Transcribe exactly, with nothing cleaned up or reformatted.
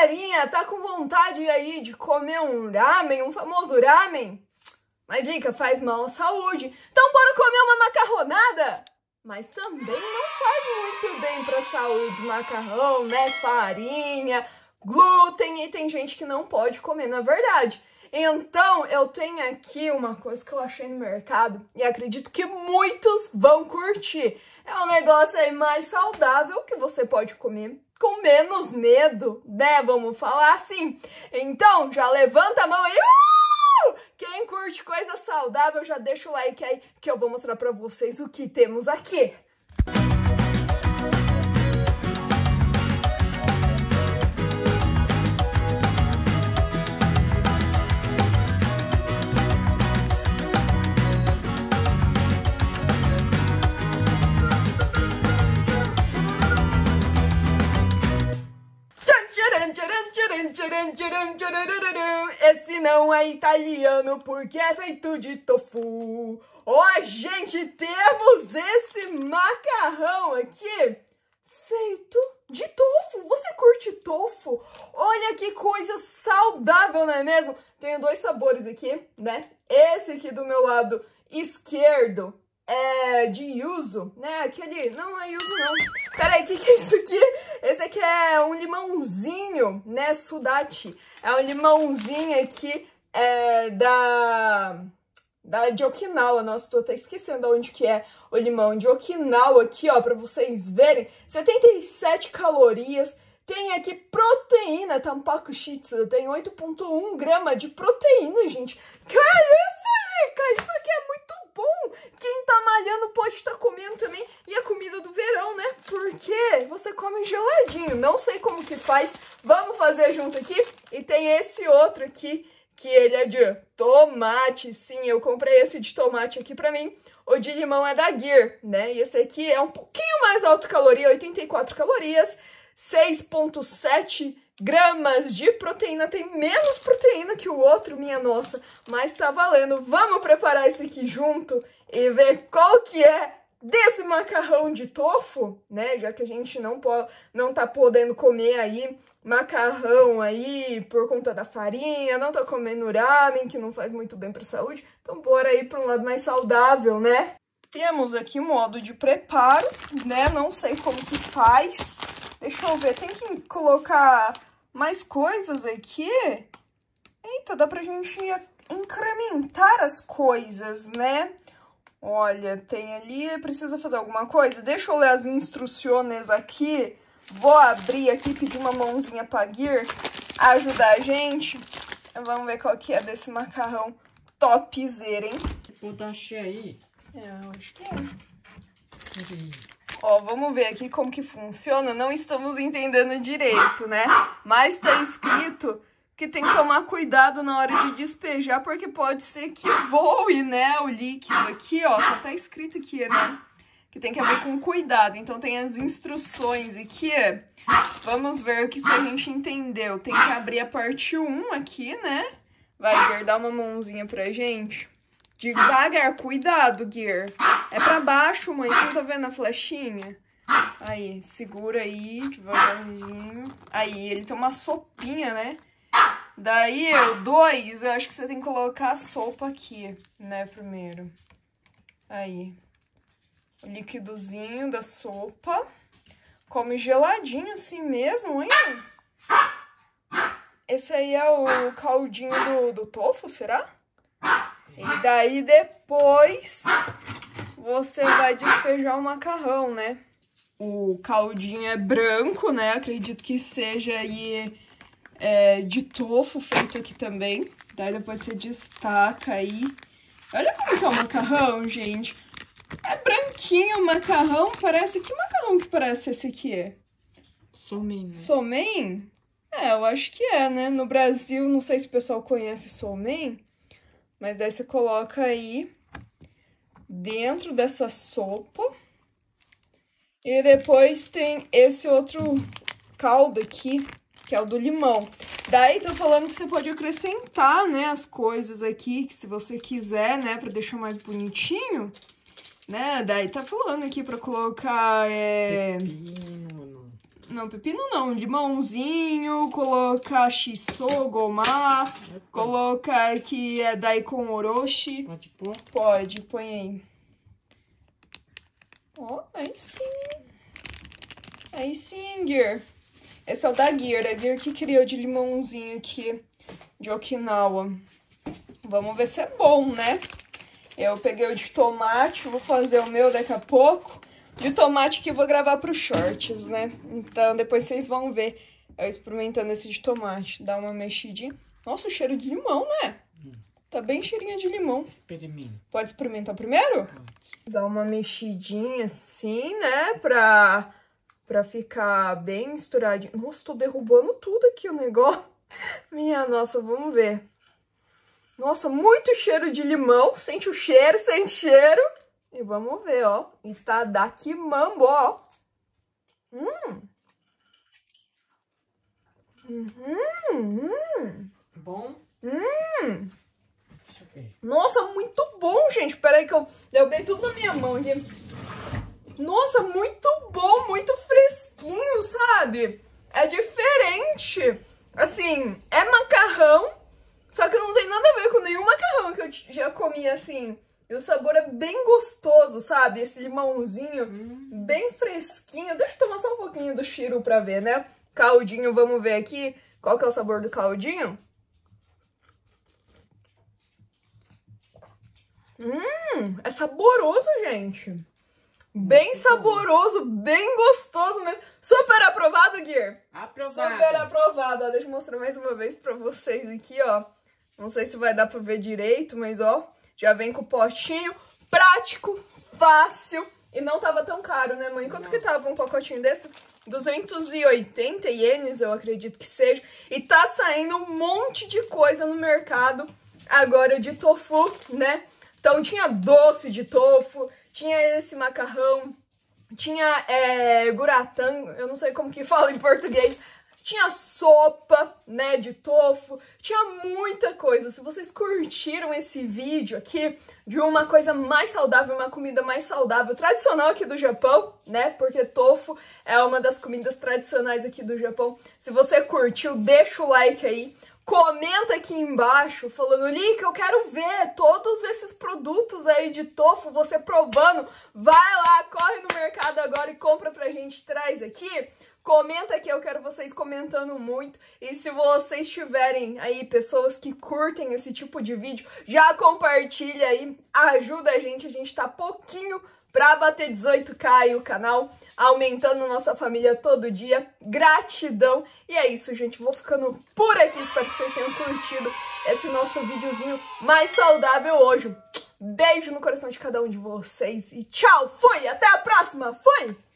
galerinha, tá com vontade aí de comer um ramen, um famoso ramen? Mas, Lica, faz mal à saúde. Então bora comer uma macarronada? Mas também não faz muito bem pra saúde. Macarrão, né? Farinha, glúten, e tem gente que não pode comer, na verdade. Então, eu tenho aqui uma coisa que eu achei no mercado e acredito que muitos vão curtir. É um negócio aí mais saudável que você pode comer com menos medo, né? Vamos falar assim. Então, já levanta a mão aí. Uh! Quem curte coisa saudável, já deixa o like aí que eu vou mostrar pra vocês o que temos aqui. Esse não é italiano porque é feito de tofu. Ó, oh, gente, temos esse macarrão aqui feito de tofu. Você curte tofu? Olha que coisa saudável, não é mesmo? Tenho dois sabores aqui, né? Esse aqui do meu lado esquerdo é de yuzu, né? Aquele... Não é yuzu, não. Peraí, o que, que é isso aqui? Esse aqui é um limãozinho, né? Sudachi. É um limãozinho aqui é, da... da de Okinawa. Nossa, tô até esquecendo onde que é o limão. De Okinawa aqui, ó, pra vocês verem. setenta e sete calorias. Tem aqui proteína, tampaku shitsu. Tem oito vírgula um gramas de proteína, gente. Que é isso, Lica? Isso aqui é muito bom. Quem tá malhando pode estar comendo também. E a comida do verão, né? Porque você come geladinho. Não sei como que faz. Vamos fazer junto aqui. E tem esse outro aqui, que ele é de tomate. Sim, eu comprei esse de tomate aqui pra mim. O de limão é da Gear, né? E esse aqui é um pouquinho mais alto caloria, oitenta e quatro calorias. seis vírgula sete gramas de proteína, tem menos proteína que o outro, minha nossa, mas tá valendo. Vamos preparar esse aqui junto e ver qual que é desse macarrão de tofu, né? Já que a gente não, pode, não tá podendo comer aí macarrão aí por conta da farinha, não tá comendo ramen, que não faz muito bem pra saúde, então bora aí pra um lado mais saudável, né? Temos aqui modo de preparo, né? Não sei como que faz. Deixa eu ver, tem que colocar mais coisas aqui. Eita, dá pra gente incrementar as coisas, né? Olha, tem ali, precisa fazer alguma coisa? Deixa eu ler as instruções aqui. Vou abrir aqui, pedir uma mãozinha pra Gear ajudar a gente. Vamos ver qual que é desse macarrão topzera, hein? Botar cheio aí. É, eu acho que é. Ó, vamos ver aqui como que funciona. Não estamos entendendo direito, né? Mas tá escrito que tem que tomar cuidado na hora de despejar, porque pode ser que voe, né, o líquido aqui, ó. Tá, tá escrito aqui, né? Que tem que abrir com cuidado. Então tem as instruções aqui. Vamos ver aqui se a gente entendeu. Tem que abrir a parte um aqui, né? Vai, Gear, dá uma mãozinha pra gente. Devagar, cuidado, Gear. É pra baixo, mãe. Você não tá vendo a flechinha? Aí, segura aí, devagarzinho. Aí, ele tem uma sopinha, né? Daí, o dois, eu acho que você tem que colocar a sopa aqui, né, primeiro. Aí. O líquidozinho da sopa. Come geladinho assim mesmo, hein? Esse aí é o caldinho do, do tofu, será? E daí depois você vai despejar o macarrão, né? O caldinho é branco, né? Acredito que seja aí é, de tofu feito aqui também. Daí depois você destaca aí. Olha como que é o macarrão, gente. É branquinho o macarrão. Parece... Que macarrão que parece esse aqui? Somen. Somen? É, eu acho que é, né? No Brasil, não sei se o pessoal conhece somen. Mas daí você coloca aí dentro dessa sopa. E depois tem esse outro caldo aqui, que é o do limão. Daí tá falando que você pode acrescentar, né, as coisas aqui, que se você quiser, né, pra deixar mais bonitinho, né? Daí tá falando aqui pra colocar, é... Pepino. Não, pepino não. Limãozinho, colocar shiso, gomá, colocar aqui é daikon orochi. Pode pôr? Pode, põe aí. Ó, aí sim. Aí sim, Gear. Esse é o da Gear, a Gear que criou de limãozinho aqui, de Okinawa. Vamos ver se é bom, né? Eu peguei o de tomate, vou fazer o meu daqui a pouco. De tomate que eu vou gravar pro shorts, né? Então depois vocês vão ver eu experimentando esse de tomate. Dá uma mexidinha. Nossa, o cheiro de limão, né? Hum. Tá bem cheirinho de limão. Experimenta. Pode experimentar primeiro? Pode. Dá uma mexidinha assim, né? Pra, pra ficar bem misturadinho. Nossa, tô derrubando tudo aqui o negócio. Minha nossa, vamos ver. Nossa, muito cheiro de limão. Sente o cheiro, sente cheiro. E vamos ver, ó. E tá daqui mambo, ó. Hum. Uhum. Hum. Bom? Hum. Deixa eu ver. Nossa, muito bom, gente. Peraí que eu derrubei tudo na minha mão aqui. Nossa, muito bom, muito fresquinho, sabe? É diferente. Assim, é macarrão, só que não tem nada a ver com nenhum macarrão que eu já comi, assim. E o sabor é bem gostoso, sabe? Esse limãozinho hum. bem fresquinho. Deixa eu tomar só um pouquinho do shiru pra ver, né? Caldinho, vamos ver aqui. Qual que é o sabor do caldinho? Hum, é saboroso, gente. Bem Muito saboroso, bom. Bem gostoso mesmo. Super aprovado, Gear? Aprovado. Super aprovado. Ó, deixa eu mostrar mais uma vez pra vocês aqui, ó. Não sei se vai dar pra ver direito, mas ó... Já vem com o potinho, prático, fácil e não tava tão caro, né, mãe? Quanto não. que tava um pacotinho desse? duzentos e oitenta ienes, eu acredito que seja. E tá saindo um monte de coisa no mercado agora de tofu, né? Então tinha doce de tofu, tinha esse macarrão, tinha é, guratan, eu não sei como que fala em português. Tinha sopa, né, de tofu, tinha muita coisa. Se vocês curtiram esse vídeo aqui de uma coisa mais saudável, uma comida mais saudável, tradicional aqui do Japão, né, porque tofu é uma das comidas tradicionais aqui do Japão. Se você curtiu, deixa o like aí, comenta aqui embaixo falando, Link, eu quero ver todos esses produtos aí de tofu, você provando. Vai lá, corre no mercado agora e compra pra gente, traz aqui. Comenta aqui, eu quero vocês comentando muito. E se vocês tiverem aí pessoas que curtem esse tipo de vídeo, já compartilha aí, ajuda a gente. A gente tá pouquinho pra bater dezoito K aí o canal, aumentando nossa família todo dia. Gratidão. E é isso, gente. Vou ficando por aqui. Espero que vocês tenham curtido esse nosso videozinho mais saudável hoje. Beijo no coração de cada um de vocês. E tchau, fui! Até a próxima! Fui!